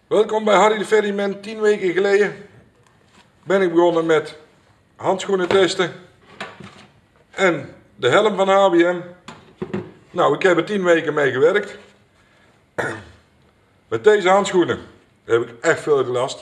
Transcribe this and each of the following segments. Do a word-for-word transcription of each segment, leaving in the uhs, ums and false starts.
Welkom bij Harry de Ferryman. Tien weken geleden ben ik begonnen met handschoenen testen en de helm van H B M. Nou, ik heb er tien weken mee gewerkt. Met deze handschoenen heb ik echt veel gelast.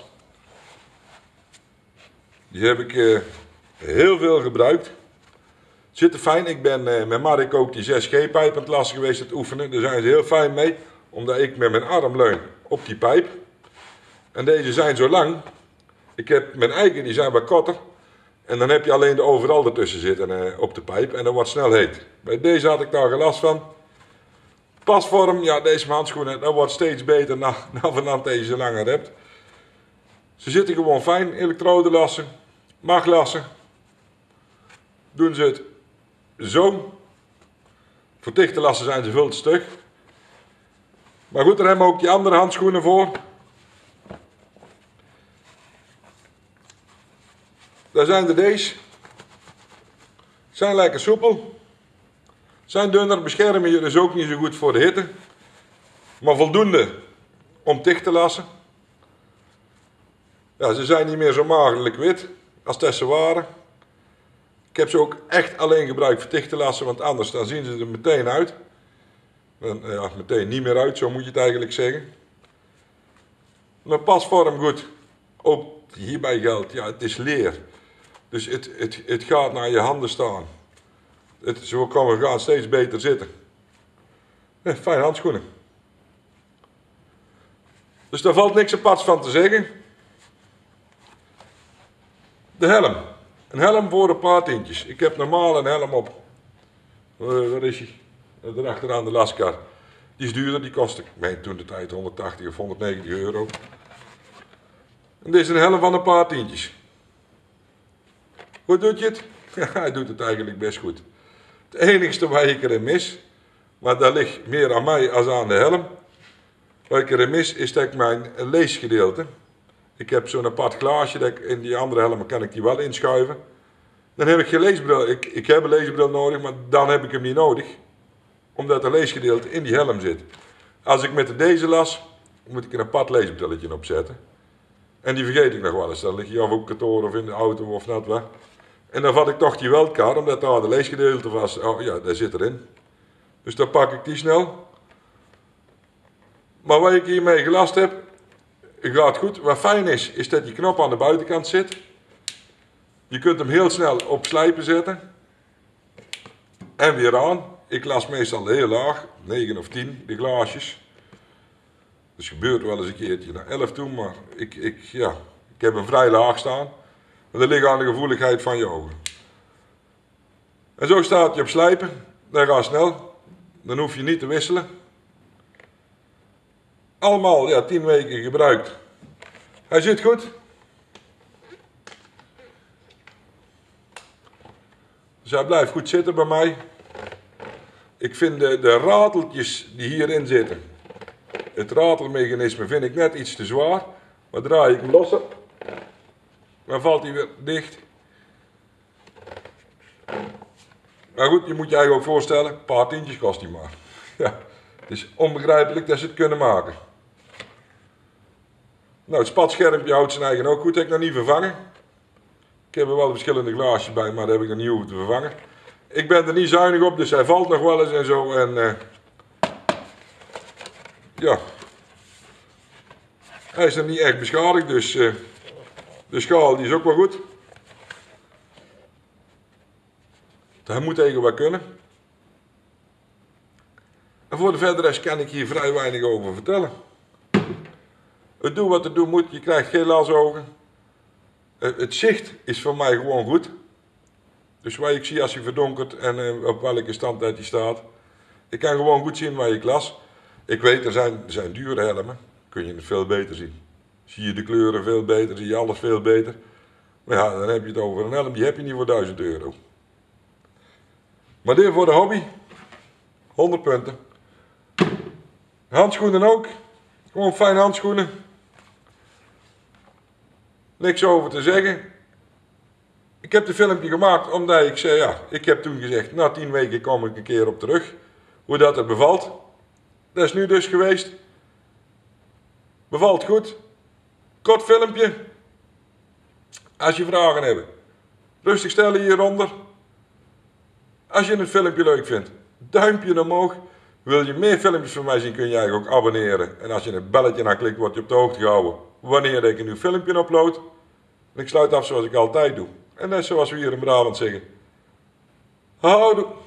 Die heb ik uh, heel veel gebruikt. Zitten fijn. Ik ben uh, met Mark ook die zes G pijp aan het lassen geweest, het oefenen. Daar zijn ze heel fijn mee, omdat ik met mijn arm leun op die pijp. En deze zijn zo lang. Ik heb mijn eigen, die zijn wat korter. En dan heb je alleen de overal ertussen zitten uh, op de pijp. En dat wordt snel heet. Bij deze had ik daar gelast van. Pasvorm, ja, deze handschoenen, dat wordt steeds beter na, na vanaf dat je ze langer hebt. Ze zitten gewoon fijn. Elektroden lassen. Mag lassen. Doen ze het zo. Voor dichte lassen zijn ze veel te stug. Maar goed, daar hebben we ook die andere handschoenen voor. Daar zijn er deze. Zijn lekker soepel. Zijn dunner, beschermen je dus ook niet zo goed voor de hitte. Maar voldoende om dicht te lassen. Ja, ze zijn niet meer zo magerlijk wit als dat ze waren. Ik heb ze ook echt alleen gebruikt voor dicht te lassen, want anders dan zien ze er meteen uit. Dan, ja, meteen niet meer uit, zo moet je het eigenlijk zeggen. Maar pasvorm goed. Ook hierbij geldt, ja, het is leer. Dus het, het, het gaat naar je handen staan. Het, zo kan we gaan steeds beter zitten. Ja, fijn handschoenen. Dus daar valt niks aparts van te zeggen. De helm. Een helm voor een paar tientjes. Ik heb normaal een helm op. Uh, waar is hij? Daarachteraan de Laskar. Die is duurder, die kostte, ik meen toen de tijd honderdtachtig of honderdnegentig euro. En dit is een helm van een paar tientjes. Hoe doet je het? Hij doet het eigenlijk best goed. Het enigste waar ik erin mis, maar dat ligt meer aan mij als aan de helm. Wat ik erin mis is dat ik mijn leesgedeelte. Ik heb zo'n apart glaasje, dat ik, in die andere helmen kan ik die wel inschuiven. Dan heb ik geen leesbril. Ik, ik heb een leesbril nodig, maar dan heb ik hem niet nodig. Omdat het leesgedeelte in die helm zit. Als ik met deze las, moet ik een apart leesbrilletje opzetten. En die vergeet ik nog wel eens. Dan lig je of op kantoor of in de auto of net wat. En dan vat ik toch die Weltcard, omdat daar de leesgedeelte was. Oh ja, dat zit erin. Dus dan pak ik die snel. Maar wat ik hiermee gelast heb, gaat goed. Wat fijn is, is dat die knop aan de buitenkant zit. Je kunt hem heel snel op slijpen zetten. En weer aan. Ik las meestal heel laag, negen of tien, de glaasjes. Dus het gebeurt wel eens een keertje naar elf toe, maar ik, ik, ja, ik heb hem vrij laag staan. Maar dat ligt aan de gevoeligheid van je ogen. En zo staat je op slijpen, dat gaat snel. Dan hoef je niet te wisselen. Allemaal, ja, tien weken gebruikt. Hij zit goed. Dus hij blijft goed zitten bij mij. Ik vind de, de rateltjes die hierin zitten, het ratelmechanisme vind ik net iets te zwaar. Maar draai ik hem los, dan valt hij weer dicht. Maar goed, je moet je eigenlijk ook voorstellen, een paar tientjes kost hij maar. Ja, het is onbegrijpelijk dat ze het kunnen maken. Nou, het spatschermpje houdt zijn eigen ook goed, dat heb ik nog niet vervangen. Ik heb er wel verschillende glaasjes bij, maar dat heb ik nog niet hoeven te vervangen. Ik ben er niet zuinig op, dus hij valt nog wel eens en zo. En uh, ja, hij is nog niet echt beschadigd, dus uh, de schaal die is ook wel goed. Hij moet tegen wat kunnen. En voor de verdere rest kan ik hier vrij weinig over vertellen. Het doet wat het doen moet, je krijgt geen lasogen. Het zicht is voor mij gewoon goed. Dus wat ik zie als je verdonkert en uh, op welke stand dat die staat. Ik kan gewoon goed zien waar ik las. Ik weet, er zijn, er zijn dure helmen. Kun je het veel beter zien. Zie je de kleuren veel beter, zie je alles veel beter. Maar ja, dan heb je het over een helm, die heb je niet voor duizend euro. Maar dit voor de hobby. honderd punten. Handschoenen ook. Gewoon fijn handschoenen. Niks over te zeggen. Ik heb het filmpje gemaakt omdat ik zei, ja, ik heb toen gezegd, na tien weken kom ik een keer op terug. Hoe dat het bevalt. Dat is nu dus geweest. Bevalt goed. Kort filmpje. Als je vragen hebt, rustig stellen hieronder. Als je het filmpje leuk vindt, duimpje omhoog. Wil je meer filmpjes van mij zien, kun je eigenlijk ook abonneren. En als je het belletje naar klikt, word je op de hoogte gehouden wanneer ik een nieuw filmpje upload. En ik sluit af zoals ik altijd doe. En net zoals we hier in Brabant zeggen. Houdoe.